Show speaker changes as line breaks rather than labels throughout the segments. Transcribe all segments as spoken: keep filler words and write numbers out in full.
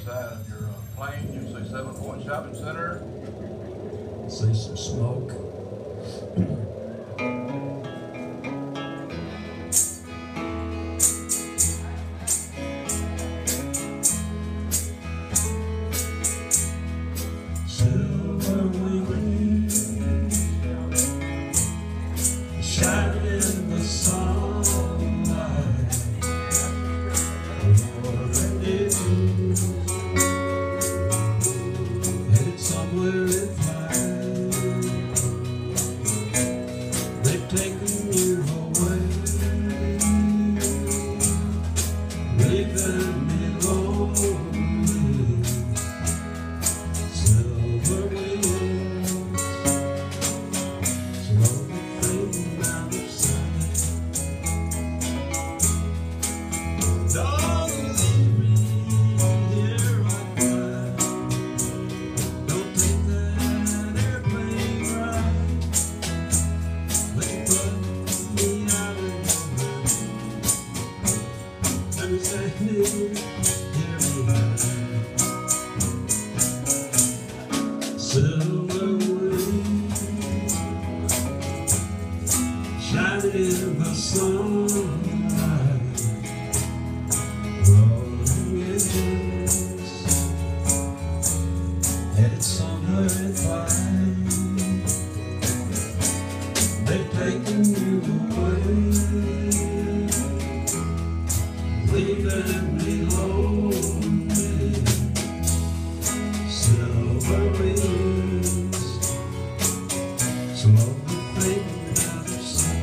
side of your uh, plane, you'll see Seven Point Shopping Center.
See some smoke. Silver wings shining in the sunlight. Already headed somewhere in flight. They've taken you away, leaving me lonely. Silver wings slowly fading out of sight. Don't leave me here, I cry. Don't take that airplane ride. Let me put me out of your mind. Let me stay here, here behind. Silver wings shining in the sunlight. Rolling engines headed somewhere in flight. They've taken you away, leaving me lonely. Silver wings slowly fading out of sight.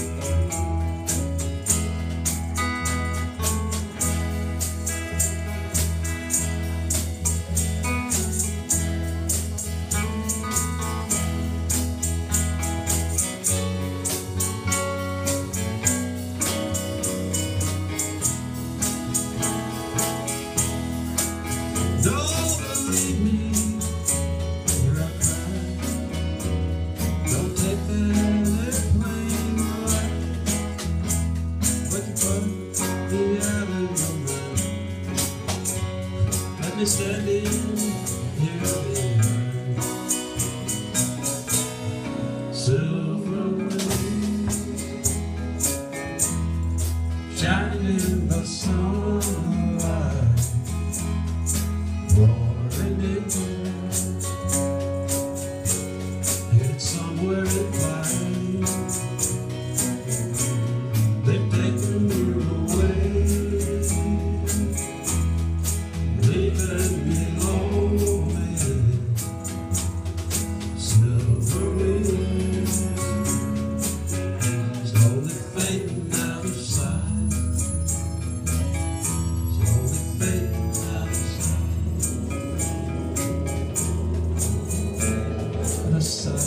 Don't leave me here, I cry. Don't take that airplane ride. But you put me out of your mind. Let me stand in here behind. Silver wings shining in the sunlight. Roaring engines headed somewhere in flight. They've taken you away, leaving me lonely. Silver wings slowly fading out of sight. Slowly fading out of sight. The sun